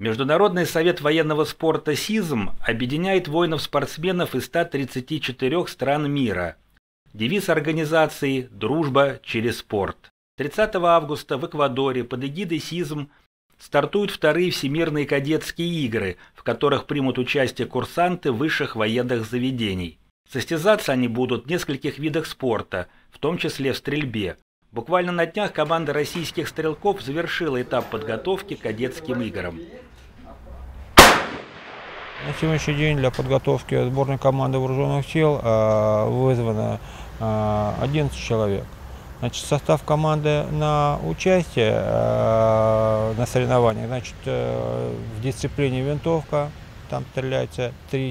Международный совет военного спорта СИЗМ объединяет воинов-спортсменов из 134 стран мира. Девиз организации «Дружба через спорт». 30 августа в Эквадоре под эгидой СИЗМ стартуют вторые Всемирные кадетские игры, в которых примут участие курсанты высших военных заведений. Состязаться они будут в нескольких видах спорта, в том числе в стрельбе. Буквально на днях команда российских стрелков завершила этап подготовки к кадетским играм. На сегодняшний день для подготовки сборной команды вооруженных сил вызвано 11 человек. Значит, состав команды на участие на соревнованиях, значит, в дисциплине винтовка, там стреляется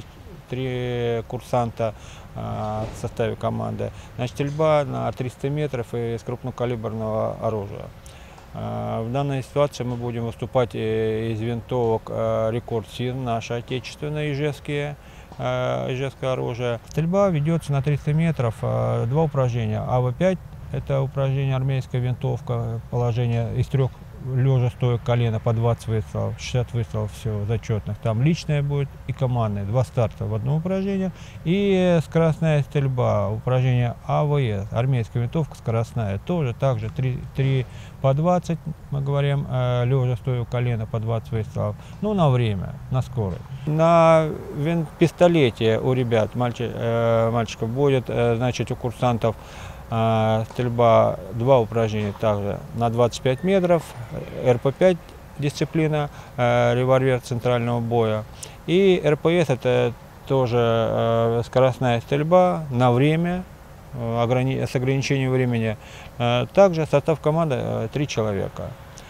три курсанта в составе команды. Значит, стрельба на 300 метров и из крупнокалиберного оружия. В данной ситуации мы будем выступать из винтовок «Рекорд СИЗМ», наше отечественное ижевское оружие. Стрельба ведется на 300 метров, два упражнения. АВ-5 – это упражнение армейская винтовка, положение из трех лежа, стоя, колено по 20 выстрелов, 60 выстрелов, все зачетных. Там личная будет и командная, два старта в одном упражнении. И скоростная стрельба, упражнение АВС, армейская винтовка скоростная, тоже также 3 по 20, мы говорим, лежа, стоя, колено по 20 выстрелов, ну на время, на скорость. На пистолете у ребят, мальчиков будет, значит, у курсантов стрельба, два упражнения также на 25 метров, РП-5 дисциплина, револьвер центрального боя. И РПС это тоже скоростная стрельба на время, с ограничением времени. Также состав команды 3 человека.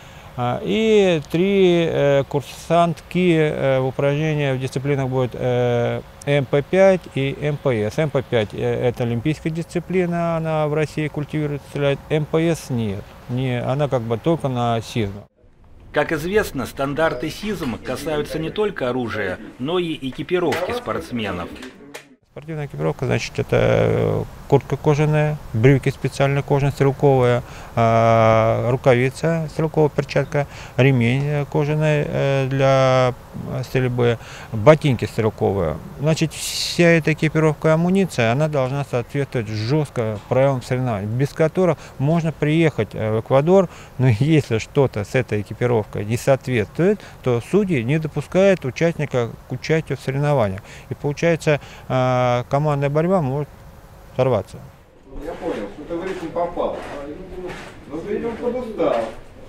И 3 курсантки в упражнениях в дисциплинах будет МП-5 и МПС. МП-5 это олимпийская дисциплина, она в России культивируется, стреляет. МПС нет, она как бы только на СИЗМ. Как известно, стандарты СИЗМ касаются не только оружия, но и экипировки спортсменов. Спортивная экипировка, значит, это куртка кожаная, брюки специально кожаные, стрелковая, рукавица, стрелковая перчатка, ремень кожаный для стрельбы, ботинки стрелковые. Значит, вся эта экипировка и амуниция, она должна соответствовать жестко правилам соревнований, без которых можно приехать в Эквадор, но если что-то с этой экипировкой не соответствует, то судьи не допускают участника к участию в соревнованиях. И получается, командная борьба может сорваться. Я понял, что-то в ритм попал. Но ты идем под устав.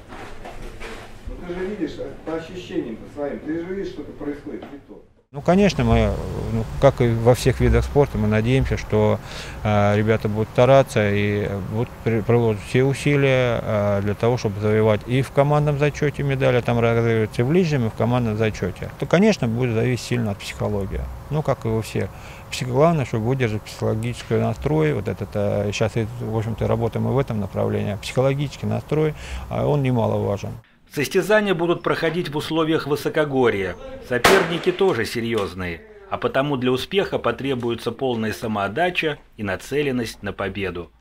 Но ты же видишь, по ощущениям, по своим, ты же видишь, что-то происходит не то. Ну, конечно, мы, как и во всех видах спорта, мы надеемся, что ребята будут стараться и будут приложить все усилия для того, чтобы завоевать и в командном зачете медали, там разыгрываются и в личном, и в командном зачете. То, конечно, будет зависеть сильно от психологии, ну, как и у всех. Главное, чтобы выдержать психологический настрой, вот этот, сейчас, в общем-то, работаем и в этом направлении, психологический настрой, он немаловажен. Состязания будут проходить в условиях высокогорья. Соперники тоже серьезные, а потому для успеха потребуется полная самоотдача и нацеленность на победу.